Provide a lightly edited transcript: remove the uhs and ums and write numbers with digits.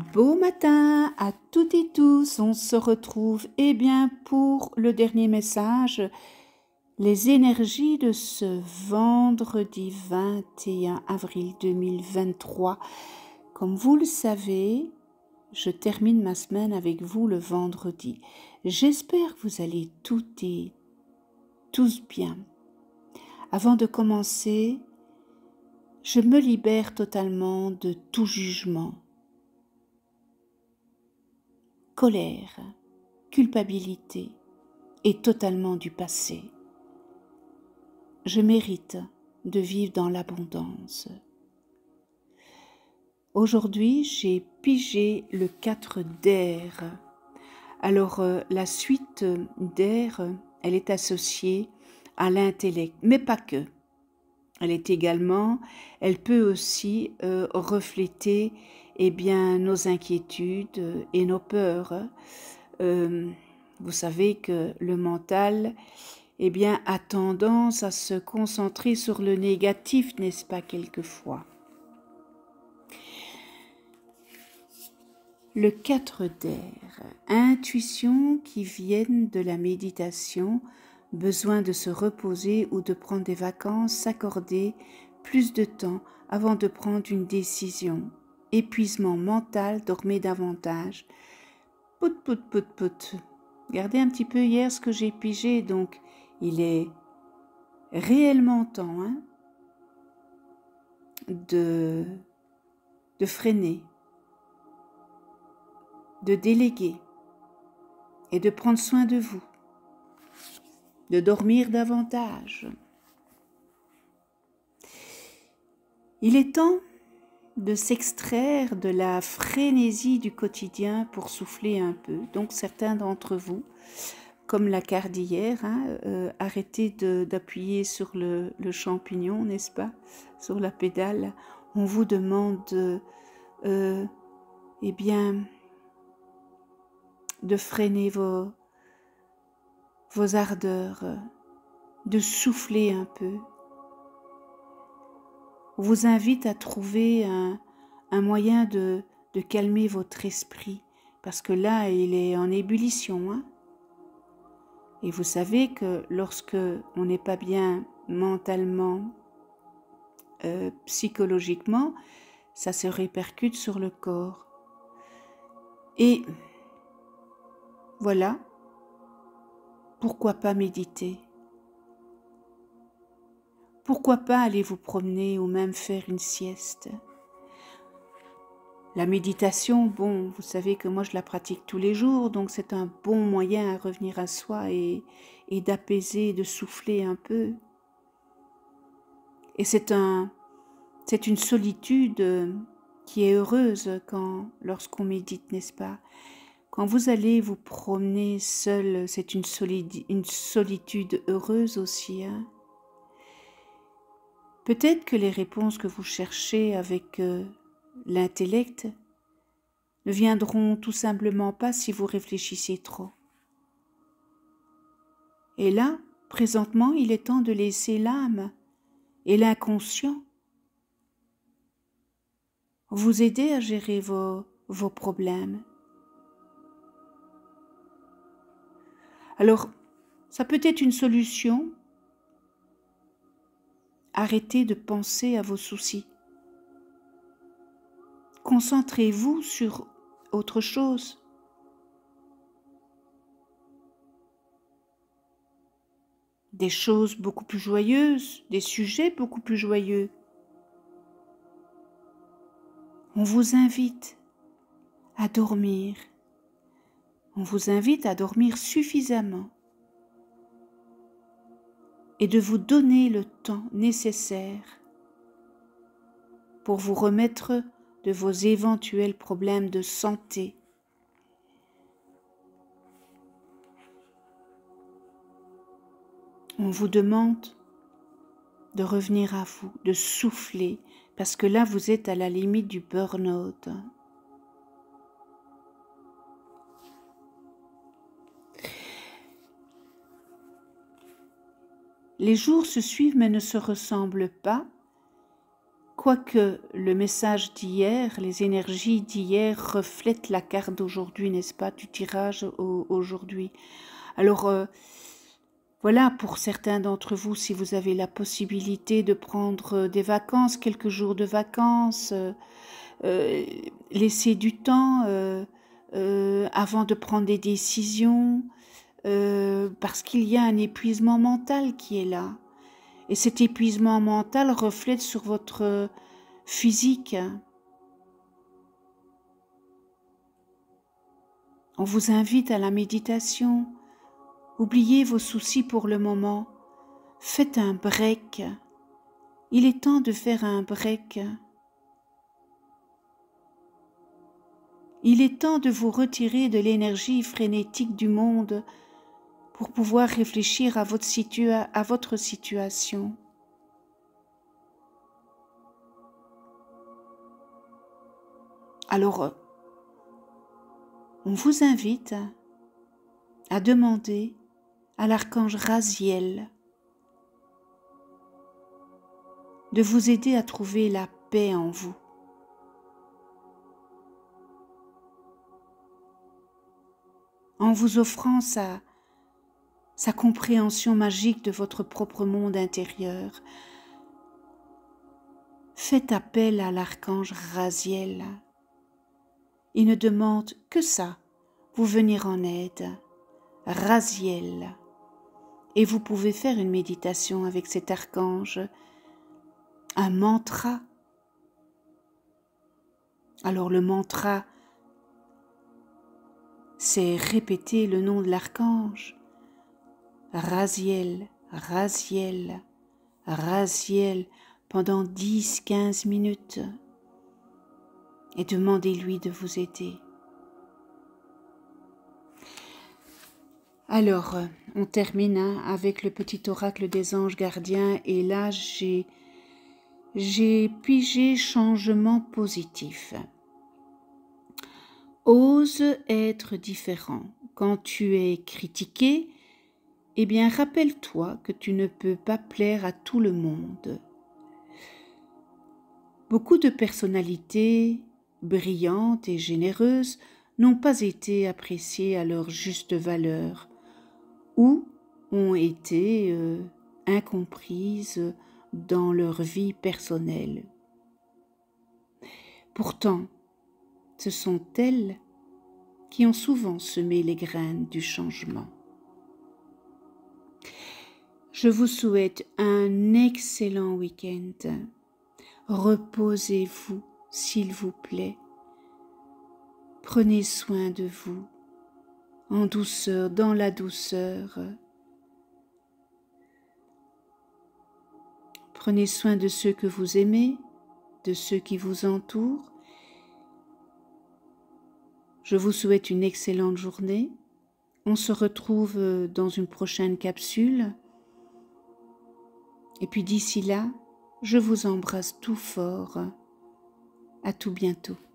Beau matin à toutes et tous, on se retrouve pour le dernier message, les énergies de ce vendredi 21 avril 2023. Comme vous le savez, je termine ma semaine avec vous le vendredi. J'espère que vous allez toutes et tous bien. Avant de commencer, je me libère totalement de tout jugement. Colère, culpabilité et totalement du passé. Je mérite de vivre dans l'abondance. Aujourd'hui, j'ai pigé le 4 d'air. Alors, la suite d'air, elle est associée à l'intellect, mais pas que. Elle peut aussi refléter nos inquiétudes et nos peurs. Vous savez que le mental a tendance à se concentrer sur le négatif, n'est-ce pas, quelquefois. Le 4 d'air, intuitions qui viennent de la méditation, besoin de se reposer ou de prendre des vacances, s'accorder plus de temps avant de prendre une décision. Épuisement mental, dormez davantage. Pout. Regardez un petit peu hier ce que j'ai pigé, donc il est réellement temps de freiner, de déléguer et de prendre soin de vous, de dormir davantage. Il est temps de s'extraire de la frénésie du quotidien pour souffler un peu. Donc certains d'entre vous, comme la carte d'hier, arrêtez d'appuyer sur le champignon, n'est-ce pas, sur la pédale. On vous demande de freiner vos ardeurs, de souffler un peu. On vous invite à trouver un moyen de calmer votre esprit, parce que là, il est en ébullition. Et vous savez que lorsque on n'est pas bien mentalement, psychologiquement, ça se répercute sur le corps. Et voilà, pourquoi pas méditer ? Pourquoi pas aller vous promener ou même faire une sieste ? La méditation, vous savez que moi je la pratique tous les jours, donc c'est un bon moyen à revenir à soi et d'apaiser, de souffler un peu. Et c'est une solitude qui est heureuse lorsqu'on médite, n'est-ce pas ? Quand vous allez vous promener seul, c'est une solitude heureuse aussi. Peut-être que les réponses que vous cherchez avec l'intellect ne viendront tout simplement pas si vous réfléchissez trop. Et là, présentement, il est temps de laisser l'âme et l'inconscient vous aider à gérer vos problèmes. Alors, ça peut être une solution. Arrêtez de penser à vos soucis. Concentrez-vous sur autre chose. Des choses beaucoup plus joyeuses, des sujets beaucoup plus joyeux. On vous invite à dormir. On vous invite à dormir suffisamment et de vous donner le temps nécessaire pour vous remettre de vos éventuels problèmes de santé. On vous demande de revenir à vous, de souffler, parce que là, vous êtes à la limite du burn-out. Les jours se suivent mais ne se ressemblent pas. quoique le message d'hier, les énergies d'hier reflètent la carte d'aujourd'hui, n'est-ce pas, du tirage aujourd'hui. Alors, voilà, pour certains d'entre vous, si vous avez la possibilité de prendre des vacances, quelques jours de vacances, laisser du temps avant de prendre des décisions, parce qu'il y a un épuisement mental qui est là. Et cet épuisement mental reflète sur votre physique. On vous invite à la méditation. Oubliez vos soucis pour le moment. Faites un break. Il est temps de faire un break. Il est temps de vous retirer de l'énergie frénétique du monde pour pouvoir réfléchir à votre situation. Alors, on vous invite à demander à l'archange Raziel de vous aider à trouver la paix en vous. En vous offrant sa compréhension magique de votre propre monde intérieur. Faites appel à l'archange Raziel. Il ne demande que ça, vous venir en aide. Raziel. Et vous pouvez faire une méditation avec cet archange, un mantra. Alors le mantra, c'est répéter le nom de l'archange. Raziel, Raziel, Raziel, pendant 10-15 minutes. Et demandez-lui de vous aider. Alors, on termine avec le petit oracle des anges gardiens. Et là, j'ai pigé changement positif. Ose être différent. Quand tu es critiqué, eh bien, rappelle-toi que tu ne peux pas plaire à tout le monde. Beaucoup de personnalités brillantes et généreuses n'ont pas été appréciées à leur juste valeur ou ont été incomprises dans leur vie personnelle. Pourtant, ce sont elles qui ont souvent semé les graines du changement. Je vous souhaite un excellent week-end. Reposez-vous, s'il vous plaît. Prenez soin de vous, en douceur, dans la douceur. Prenez soin de ceux que vous aimez, de ceux qui vous entourent. Je vous souhaite une excellente journée. On se retrouve dans une prochaine capsule. Et puis d'ici là, je vous embrasse tout fort. À tout bientôt.